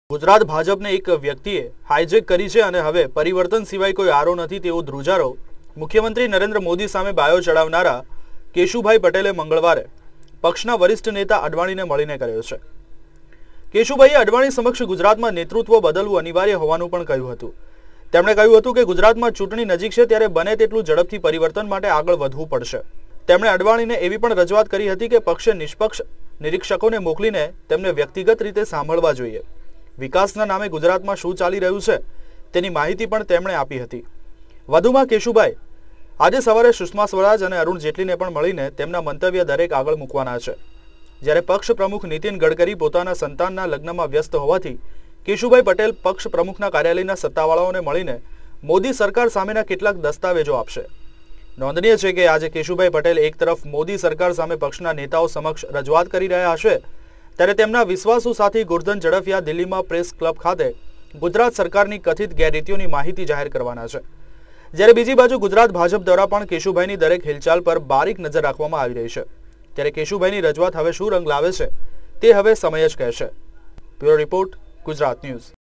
ગુજરાત ભાજપને એક વ્યક્તિએ હાઇજેક કરી છે અને હવે પરિવર્તન સિવાય કોઈ આરો નથી તેવો ધ્રુજારો મુખ્યમંત્રી નરેન્દ્ર મોદી સામે બાયો ચડાવનારા કેશુભાઈ પટેલે મંગળવારે પક્ષના વરિષ્ઠ નેતા અડવાણીને મળીને કર્યો છે। કેશુભાઈએ અડવાણી સમક્ષ ગુજરાતમાં નેતૃત્વ બદલવું અનિવાર્ય હોવાનું પણ કહ્યું હતું। તેમણે કહ્યું હતું કે ગુજરાતમાં ચૂંટણી નજીક છે ત્યારે બને તેટલું ઝડપથી પરિવર્તન માટે આગળ વધવું પડશે। તેમણે અડવાણીને એવી પણ રજૂઆત કરી હતી કે પક્ષે નિષ્પક્ષ નિરીક્ષકોને મોકલીને તેમને વ્યક્તિગત રીતે સાંભળવા જોઈએ। વિકાસના નામે ગુજરાતમાં શું ચાલી રહ્યું છે તેની માહિતી પણ તેમણે આપી હતી। વધુમાં કેશુભાઈ આજે સવારે સુષ્મા સ્વરાજ અને અરુણ જેટલીને પણ મળીને તેમના મંતવ્ય દરેક આગળ મૂકવાના છે। જ્યારે પક્ષ પ્રમુખ નીતિન ગડકરી પોતાના સંતાનના લગ્નમાં વ્યસ્ત હોવાથી કેશુભાઈ પટેલ પક્ષ પ્રમુખના કાર્યાલયના સત્તાવાળાઓને મળીને મોદી સરકાર સામેના કેટલાક દસ્તાવેજો આપશે। નોંધનીય છે કે આજે કેશુભાઈ પટેલ એક તરફ મોદી સરકાર સામે પક્ષના નેતાઓ સમક્ષ રજૂઆત કરી રહ્યા હશે ત્યારે તેમના વિશ્વાસુ સાથી ગોરધન ઝડફિયા દિલ્હીમાં પ્રેસ ક્લબ ખાતે ગુજરાત સરકારની કથિત ગેરરીતિઓની માહિતી જાહેર કરવાના છે। જ્યારે બીજી બાજુ ગુજરાત ભાજપ દ્વારા પણ કેશુભાઈની દરેક હિલચાલ પર બારીક નજર રાખવામાં આવી રહી છે। ત્યારે કેશુભાઈની રજૂઆત હવે શું રંગ લાવે છે તે હવે સમય જ કહેશે। Bureau report, Gujarat news.